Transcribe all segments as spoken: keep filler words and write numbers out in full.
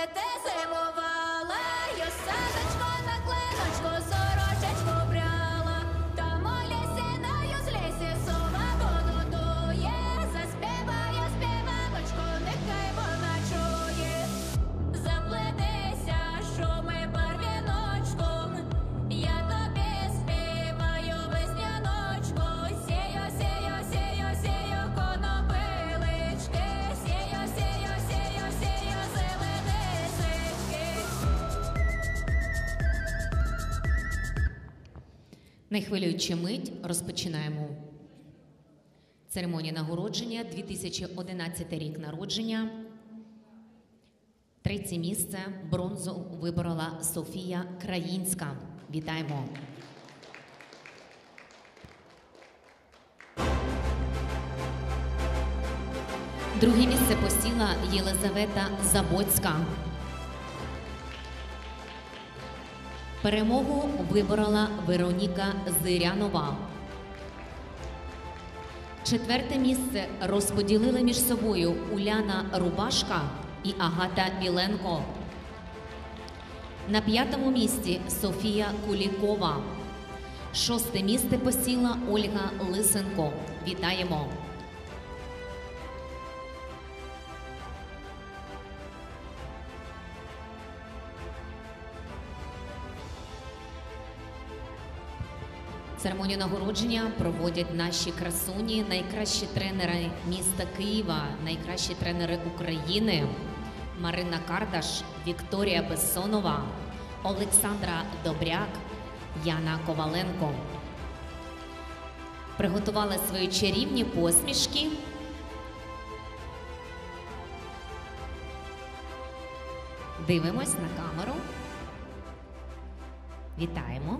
літе зимувала, й садочко на клиночку сорочечку бряла. Там у лісі на й з лісі сова воду дує, заспіває співаночку, нехай вона чує. Заплетися, шуми барвіночком, я тобі співаю весняночку. Сію, сію, сію, сію, конопилички, сію, сію, сію, сію, зеленисички. Найхвилююча мить, розпочинаємо. Церемонія нагородження, дві тисячі одинадцятий рік народження. Третє місце, бронзу виборола Софія Країнська. Вітаємо. Друге місце посіла Єлизавета Забоцька. Перемогу виборола Вероніка Зирянова. Четверте місце розподілили між собою Уляна Рубашка і Агата Біленко. На п'ятому місці Софія Кулікова. Шосте місце посіла Ольга Лисенко. Вітаємо! Церемонію нагородження проводять наші красуні, найкращі тренери міста Києва, найкращі тренери України. Марина Кардаш, Вікторія Бессонова, Олександра Добряк, Яна Коваленко. Приготували свої чарівні посмішки. Дивимось на камеру. Вітаємо.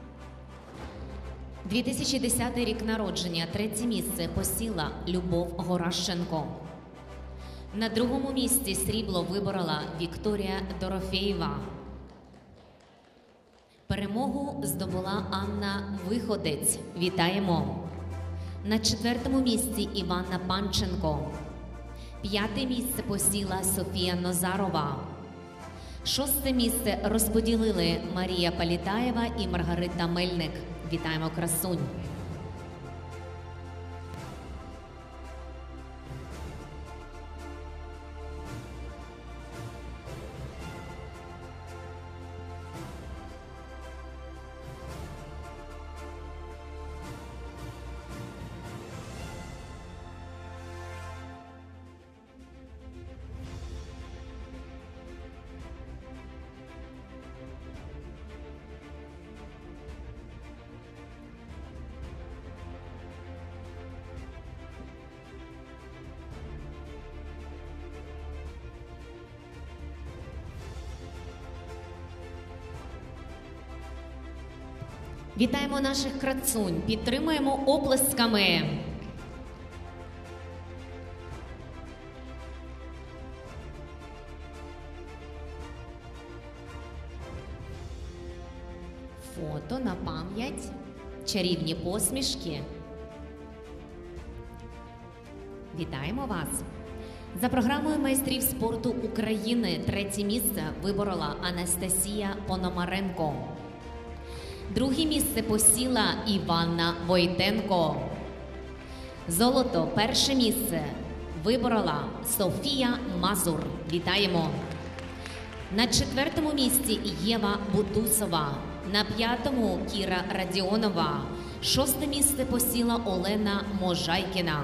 дві тисячі десятий рік народження, третє місце посіла Любов Горащенко. На другому місці срібло виборола Вікторія Дорофєєва. Перемогу здобула Анна Виходець. Вітаємо! На четвертому місці Іванна Панченко. П'яте місце посіла Софія Нозарова. Шосте місце розподілили Марія Палітаєва і Маргарита Мельник. Вітаємо красунь! Вітаємо наших красунь, підтримуємо оплесками. Фото на пам'ять, чарівні посмішки. Вітаємо вас! За програмою майстрів спорту України третє місце виборола Анастасія Пономаренко. Друге місце посіла Іванна Войтенко. Золото перше місце виборола Софія Мазур. Вітаємо! На четвертому місці Єва Бутусова. На п'ятому Кіра Радіонова. Шосте місце посіла Олена Можайкіна.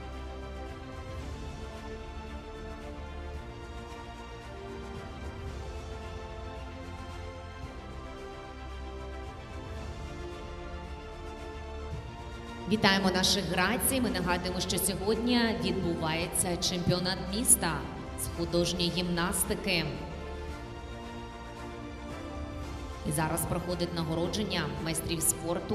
Вітаємо наших грацій. Ми нагадуємо, що сьогодні відбувається чемпіонат міста з художньої гімнастики. І зараз проходить нагородження майстрів спорту.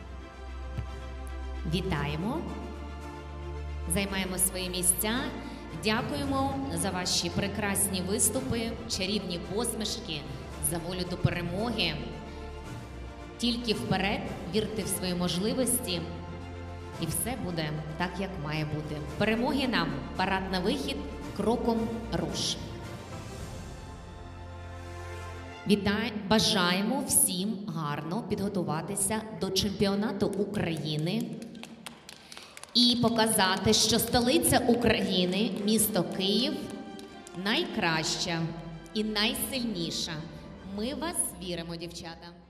Вітаємо, займаємо свої місця Дякуємо за ваші прекрасні виступи, чарівні посмішки, за волю до перемоги. Тільки вперед, вірте в свої можливості, і все буде так, як має бути. Перемоги нам, парад на вихід, кроком руш. Вітай, бажаємо всім гарно підготуватися до чемпіонату України і показати, що столиця України, місто Київ, найкраща і найсильніша. Ми в вас віримо, дівчата.